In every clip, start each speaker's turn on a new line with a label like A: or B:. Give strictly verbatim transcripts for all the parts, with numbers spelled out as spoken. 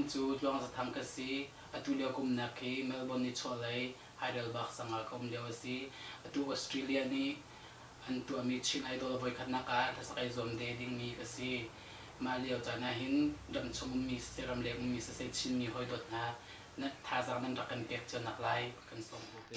A: kum chu tuang sa thang ka si atulia kum na ki Melbourne ni cholai Heidelberg sanga kum leo si atu Australia ni antu ami chin idol boy khat na ka thasakai zom de ding mi ka si malio chana hin dam chum mi seram le mi se se chin mi hoi dot na na tha za nan rakan pek chon nak lai kan som bu te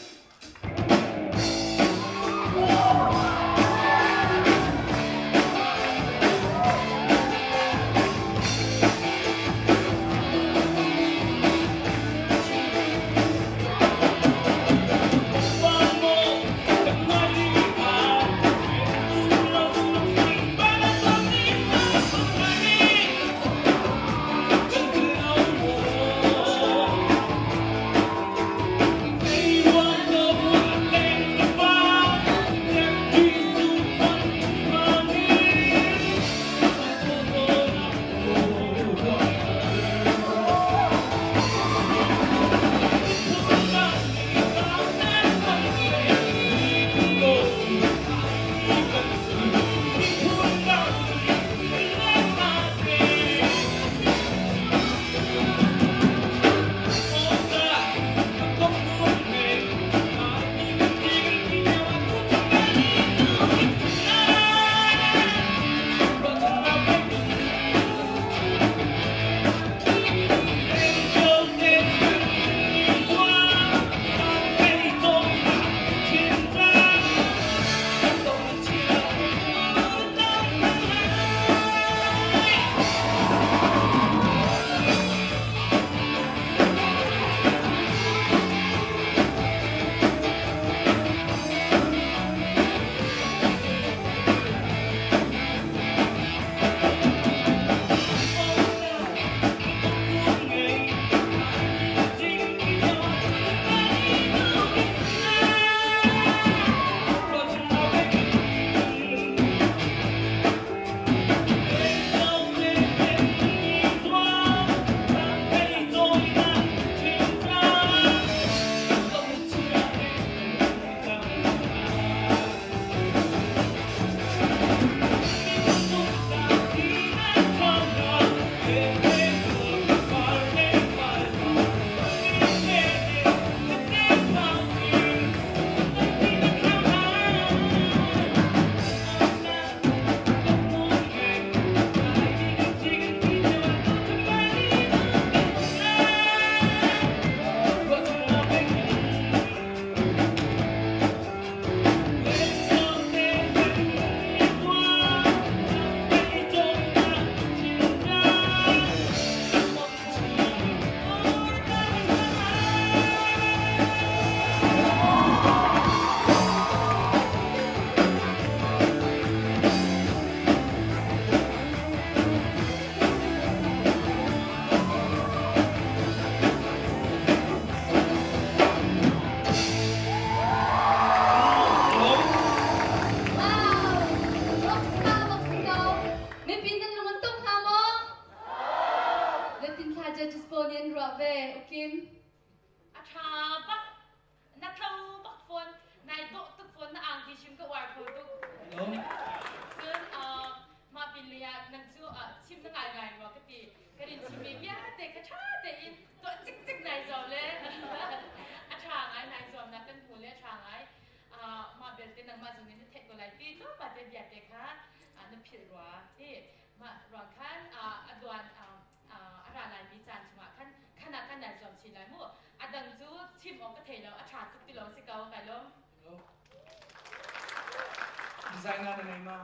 B: designer này mà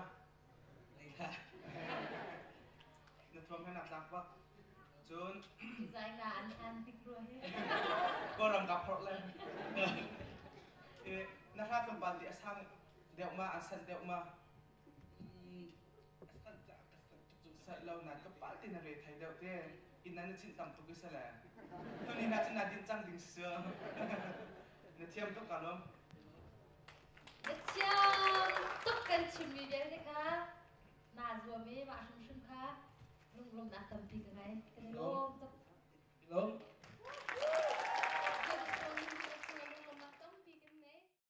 B: này là nó thơm hay nạp đặc quá chốn
C: designer ăn ăn thích rồi
B: có rầm gặp họ lên nó phát trong bàn địa sang đeo mà ăn sẵn đeo mà sẵn lâu nãy có bán tiền về thấy đeo thế in nó chín tầm tục cái sao là thôi đi nãy chín nãy din trăng din sữa nó thêm tất cả luôn
C: Đất chăng tất cả chim mi bé đấy cả nà rùa mi mà sung sung cả lung lung nà cầm tì cái này cái này lôm
B: lôm